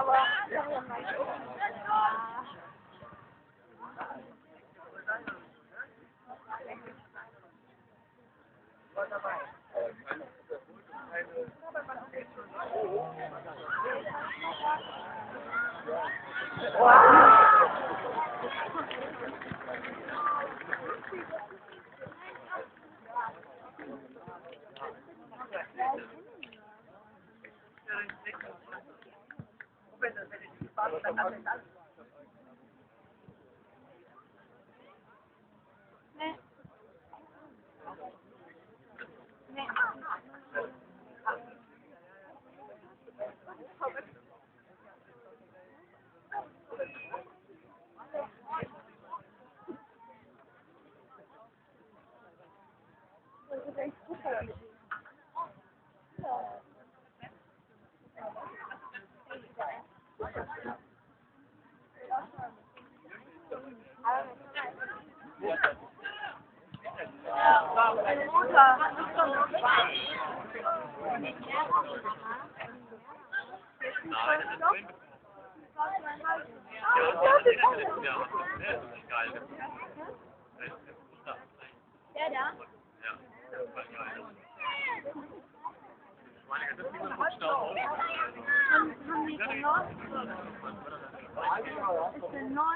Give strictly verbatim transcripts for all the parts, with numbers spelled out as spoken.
aber ja, ja, mein Gott. Nee. Nee. Das ist echt super. Ein Motor. Der da? Haben die verloren? Ist der neu?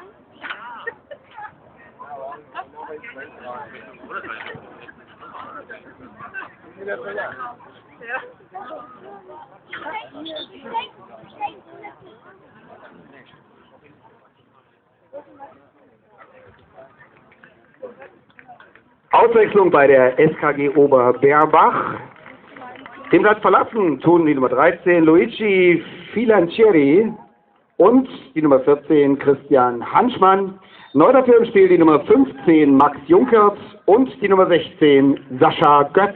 Auswechslung bei der S K G Ober Beerbach. Den Platz verlassen tun die Nummer dreizehn Luigi Filancieri und die Nummer vierzehn Christian Hanschmann. Neu dafür im Spiel die Nummer fünfzehn Max Junkert und die Nummer sechzehn Sascha Götz.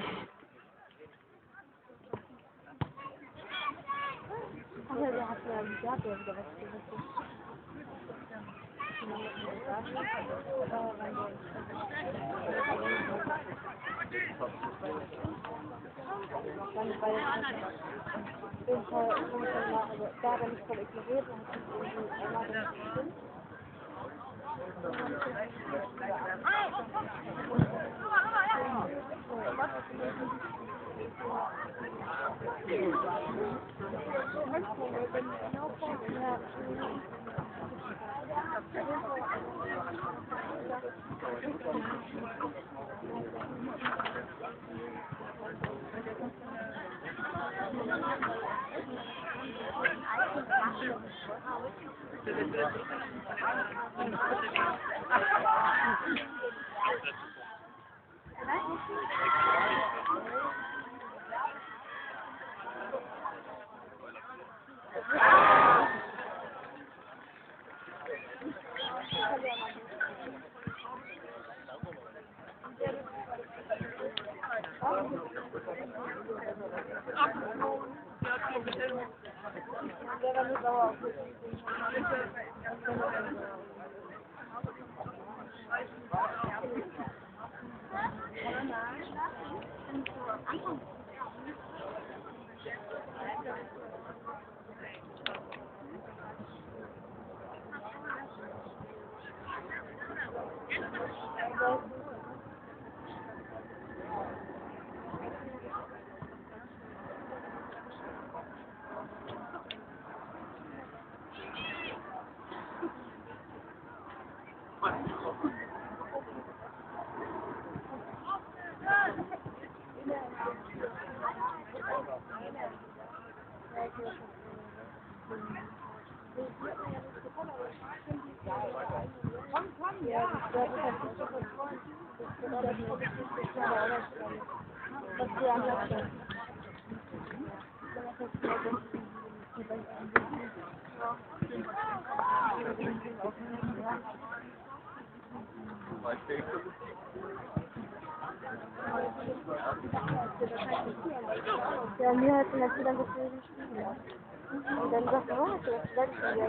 Ja, mir hat dann wieder so viel gespielt. Und dann sagt er, oh, das ist das wieder.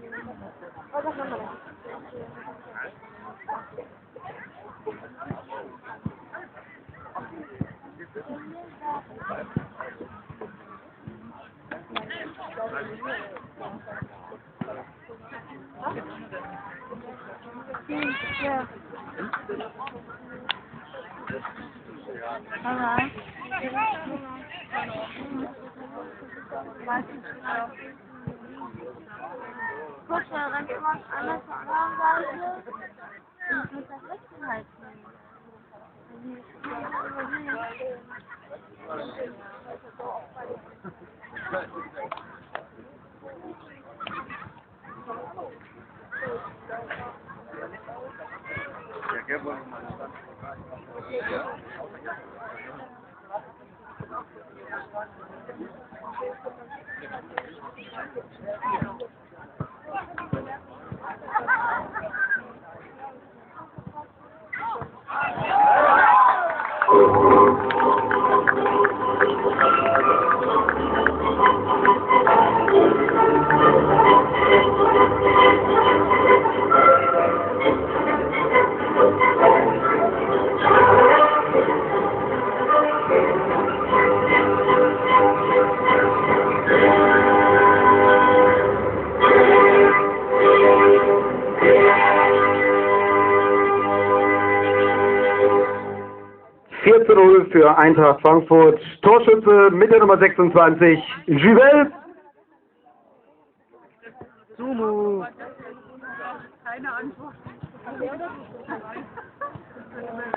Oh, das machen wir nicht. Thank you. Ja. Mama. Guck, der rennt immer anders zur anderen Seite. Ich muss das Wechseln halten. vier zu null für Eintracht Frankfurt. Torschütze mit der Nummer sechsundzwanzig, Juvel. Sumu. Keine Antwort.